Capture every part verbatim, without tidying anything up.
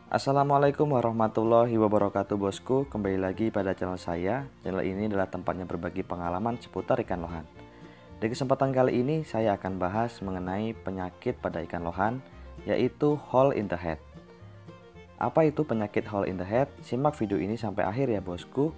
Assalamualaikum warahmatullahi wabarakatuh bosku. Kembali lagi pada channel saya. Channel ini adalah tempatnya berbagi pengalaman seputar ikan lohan. Di kesempatan kali ini saya akan bahas mengenai penyakit pada ikan lohan, yaitu hole in the head. Apa itu penyakit hole in the head? Simak video ini sampai akhir ya bosku.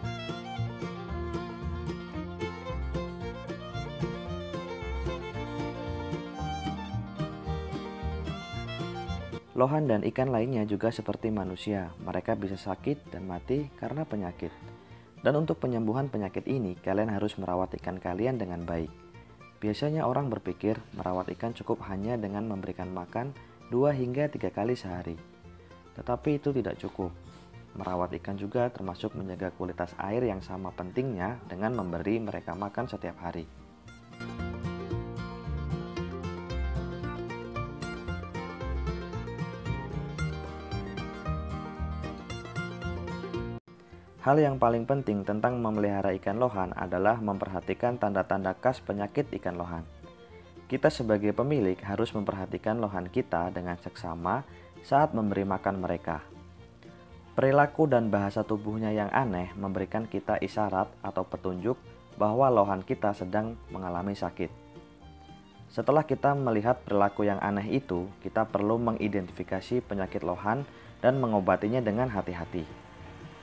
Lohan dan ikan lainnya juga seperti manusia, mereka bisa sakit dan mati karena penyakit. Dan untuk penyembuhan penyakit ini, kalian harus merawat ikan kalian dengan baik. Biasanya orang berpikir merawat ikan cukup hanya dengan memberikan makan dua hingga tiga kali sehari. Tetapi itu tidak cukup. Merawat ikan juga termasuk menjaga kualitas air yang sama pentingnya dengan memberi mereka makan setiap hari. Hal yang paling penting tentang memelihara ikan lohan adalah memperhatikan tanda-tanda khas penyakit ikan lohan. Kita sebagai pemilik harus memperhatikan lohan kita dengan seksama saat memberi makan mereka. Perilaku dan bahasa tubuhnya yang aneh memberikan kita isyarat atau petunjuk bahwa lohan kita sedang mengalami sakit. Setelah kita melihat perilaku yang aneh itu, kita perlu mengidentifikasi penyakit lohan dan mengobatinya dengan hati-hati.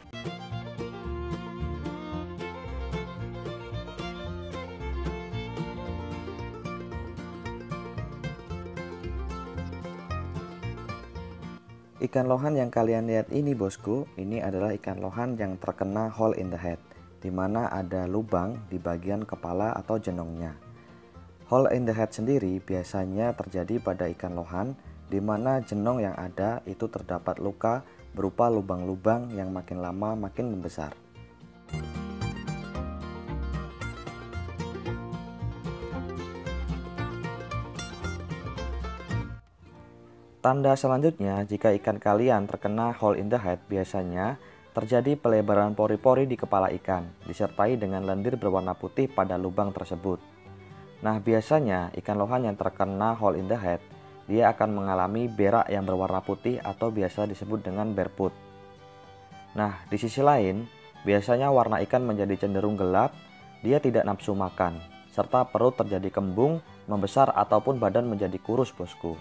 Ikan lohan yang kalian lihat ini bosku, ini adalah ikan lohan yang terkena hole in the head, di mana ada lubang di bagian kepala atau jenongnya. Hole in the head sendiri biasanya terjadi pada ikan lohan, di mana jenong yang ada itu terdapat luka berupa lubang-lubang yang makin lama makin membesar. Tanda selanjutnya, jika ikan kalian terkena hole in the head, biasanya terjadi pelebaran pori-pori di kepala ikan, disertai dengan lendir berwarna putih pada lubang tersebut. Nah, biasanya ikan lohan yang terkena hole in the head, dia akan mengalami berak yang berwarna putih atau biasa disebut dengan bareput. Nah, di sisi lain, biasanya warna ikan menjadi cenderung gelap, dia tidak nafsu makan, serta perut terjadi kembung, membesar ataupun badan menjadi kurus bosku.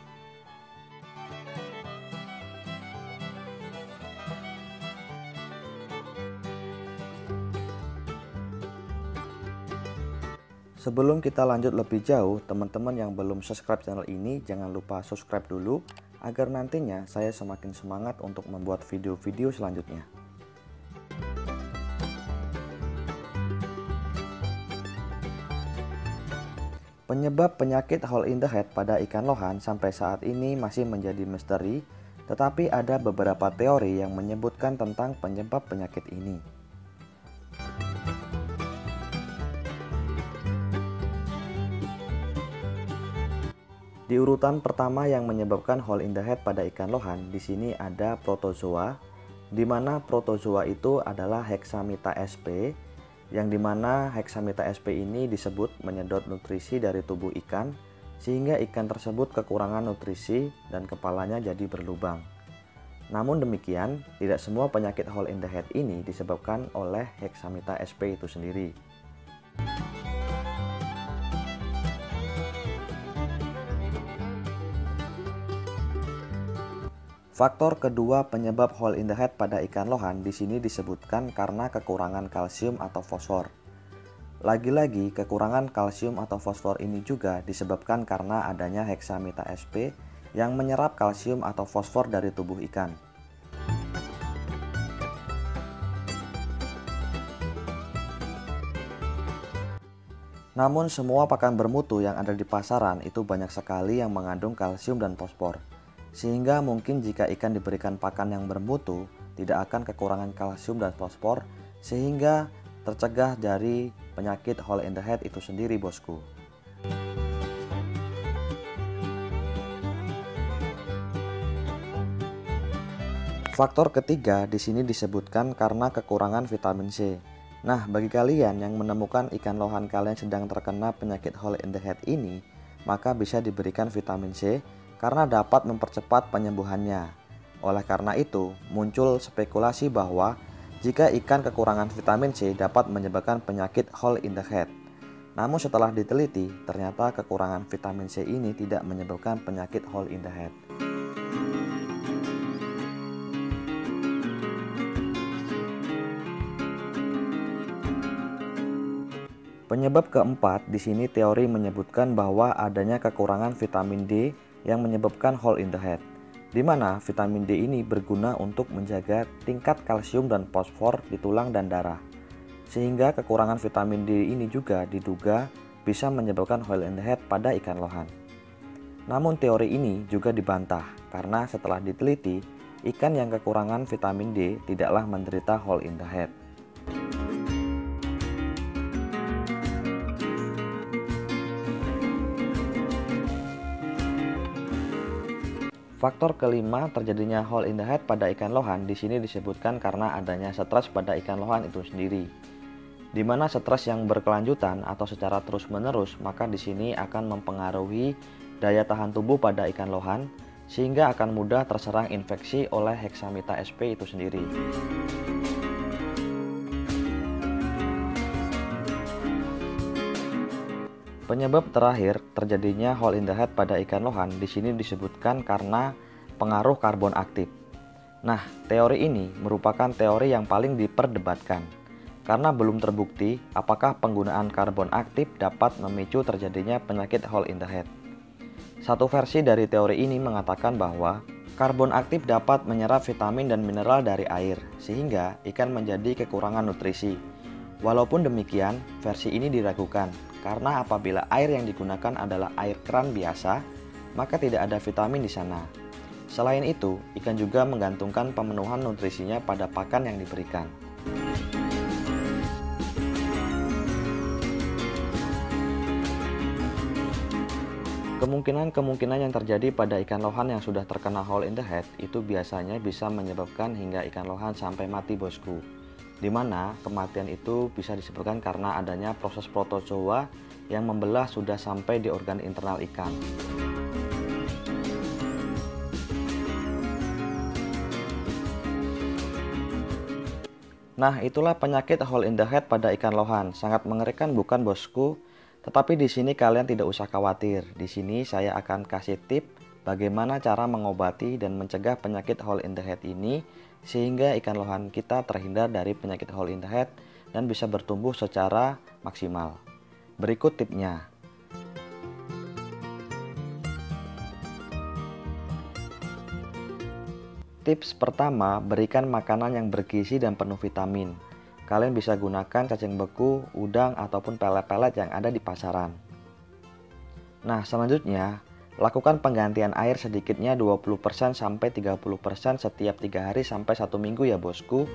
Sebelum kita lanjut lebih jauh, teman-teman yang belum subscribe channel ini jangan lupa subscribe dulu agar nantinya saya semakin semangat untuk membuat video-video selanjutnya. Penyebab penyakit hole in the head pada ikan lohan sampai saat ini masih menjadi misteri, tetapi ada beberapa teori yang menyebutkan tentang penyebab penyakit ini. Di urutan pertama yang menyebabkan hole in the head pada ikan lohan, di sini ada protozoa, di mana protozoa itu adalah Hexamita sp, yang dimana Hexamita sp ini disebut menyedot nutrisi dari tubuh ikan, sehingga ikan tersebut kekurangan nutrisi dan kepalanya jadi berlubang. Namun demikian, tidak semua penyakit hole in the head ini disebabkan oleh Hexamita sp itu sendiri. Faktor kedua penyebab hole in the head pada ikan lohan di sini disebutkan karena kekurangan kalsium atau fosfor. Lagi-lagi, kekurangan kalsium atau fosfor ini juga disebabkan karena adanya Hexamita sp yang menyerap kalsium atau fosfor dari tubuh ikan. Namun semua pakan bermutu yang ada di pasaran itu banyak sekali yang mengandung kalsium dan fosfor. Sehingga mungkin jika ikan diberikan pakan yang bermutu, tidak akan kekurangan kalsium dan fosfor, sehingga tercegah dari penyakit hole in the head itu sendiri bosku. Faktor ketiga di sini disebutkan karena kekurangan vitamin C. Nah, bagi kalian yang menemukan ikan lohan kalian sedang terkena penyakit hole in the head ini, maka bisa diberikan vitamin C karena dapat mempercepat penyembuhannya. Oleh karena itu, muncul spekulasi bahwa jika ikan kekurangan vitamin C dapat menyebabkan penyakit hole in the head. Namun setelah diteliti, ternyata kekurangan vitamin C ini tidak menyebabkan penyakit hole in the head. Penyebab keempat, di sini teori menyebutkan bahwa adanya kekurangan vitamin D yang menyebabkan hole in the head, di mana vitamin D ini berguna untuk menjaga tingkat kalsium dan fosfor di tulang dan darah. Sehingga kekurangan vitamin D ini juga diduga bisa menyebabkan hole in the head pada ikan lohan. Namun teori ini juga dibantah karena setelah diteliti, ikan yang kekurangan vitamin D tidaklah menderita hole in the head. Faktor kelima terjadinya hole in the head pada ikan lohan di sini disebutkan karena adanya stres pada ikan lohan itu sendiri. Di mana stres yang berkelanjutan atau secara terus-menerus, maka di sini akan mempengaruhi daya tahan tubuh pada ikan lohan sehingga akan mudah terserang infeksi oleh Hexamita sp itu sendiri. Penyebab terakhir terjadinya hole in the head pada ikan lohan di sini disebutkan karena pengaruh karbon aktif. Nah, teori ini merupakan teori yang paling diperdebatkan karena belum terbukti apakah penggunaan karbon aktif dapat memicu terjadinya penyakit hole in the head. Satu versi dari teori ini mengatakan bahwa karbon aktif dapat menyerap vitamin dan mineral dari air sehingga ikan menjadi kekurangan nutrisi. Walaupun demikian, versi ini diragukan karena apabila air yang digunakan adalah air keran biasa, maka tidak ada vitamin di sana. Selain itu, ikan juga menggantungkan pemenuhan nutrisinya pada pakan yang diberikan. Kemungkinan-kemungkinan yang terjadi pada ikan lohan yang sudah terkena hole in the head itu biasanya bisa menyebabkan hingga ikan lohan sampai mati, bosku. Di mana kematian itu bisa disebabkan karena adanya proses protozoa yang membelah sudah sampai di organ internal ikan. Nah, itulah penyakit hole in the head pada ikan lohan. Sangat mengerikan bukan, bosku? Tetapi di sini kalian tidak usah khawatir. Di sini saya akan kasih tip bagaimana cara mengobati dan mencegah penyakit hole in the head ini sehingga ikan lohan kita terhindar dari penyakit hole in the head dan bisa bertumbuh secara maksimal. Berikut tipnya. Tips pertama, berikan makanan yang bergizi dan penuh vitamin. Kalian bisa gunakan cacing beku, udang, ataupun pelet-pelet yang ada di pasaran. Nah, selanjutnya, lakukan penggantian air sedikitnya dua puluh persen sampai tiga puluh persen setiap tiga hari sampai satu minggu ya, bosku.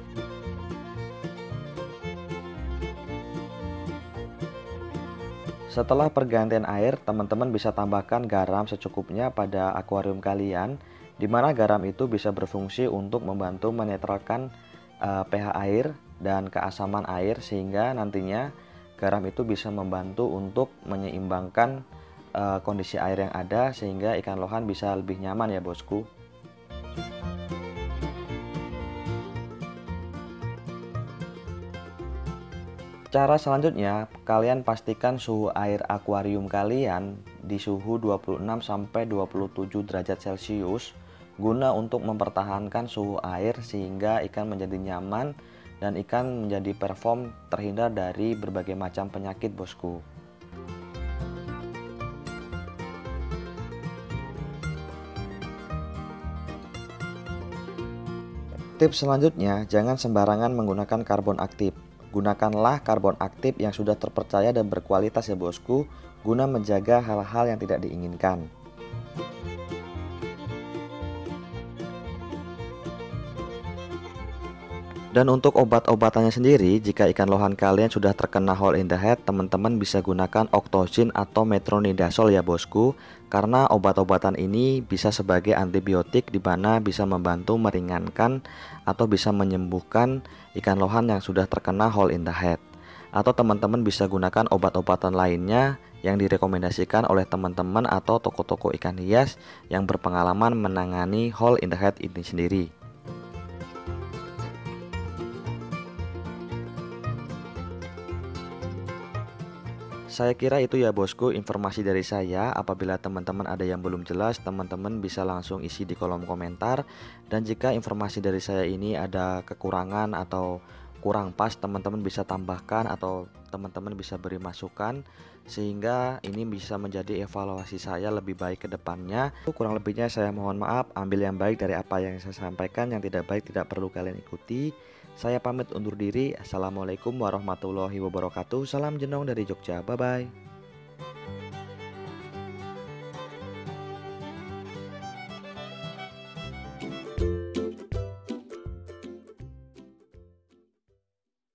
Setelah pergantian air, teman-teman bisa tambahkan garam secukupnya pada akuarium kalian, di mana garam itu bisa berfungsi untuk membantu menetralkan uh, pH air dan keasaman air sehingga nantinya garam itu bisa membantu untuk menyeimbangkan uh, kondisi air yang ada sehingga ikan lohan bisa lebih nyaman ya, bosku. Cara selanjutnya, kalian pastikan suhu air akuarium kalian di suhu dua puluh enam sampai dua puluh tujuh derajat Celcius guna untuk mempertahankan suhu air sehingga ikan menjadi nyaman dan ikan menjadi perform terhindar dari berbagai macam penyakit, bosku. Tips selanjutnya, jangan sembarangan menggunakan karbon aktif. Gunakanlah karbon aktif yang sudah terpercaya dan berkualitas ya, bosku, guna menjaga hal-hal yang tidak diinginkan. Dan untuk obat-obatannya sendiri, jika ikan lohan kalian sudah terkena hole in the head, teman-teman bisa gunakan Octozin atau Metronidazole ya, bosku. Karena obat-obatan ini bisa sebagai antibiotik di mana bisa membantu meringankan atau bisa menyembuhkan ikan lohan yang sudah terkena hole in the head. Atau teman-teman bisa gunakan obat-obatan lainnya yang direkomendasikan oleh teman-teman atau toko-toko ikan hias yang berpengalaman menangani hole in the head ini sendiri. Saya kira itu ya bosku informasi dari saya. Apabila teman-teman ada yang belum jelas, teman-teman bisa langsung isi di kolom komentar. Dan jika informasi dari saya ini ada kekurangan atau kurang pas, teman-teman bisa tambahkan atau teman-teman bisa beri masukan, sehingga ini bisa menjadi evaluasi saya lebih baik ke depannya. Kurang lebihnya saya mohon maaf, ambil yang baik dari apa yang saya sampaikan, yang tidak baik tidak perlu kalian ikuti. Saya pamit undur diri. Assalamualaikum warahmatullahi wabarakatuh. Salam jenong dari Jogja. Bye bye.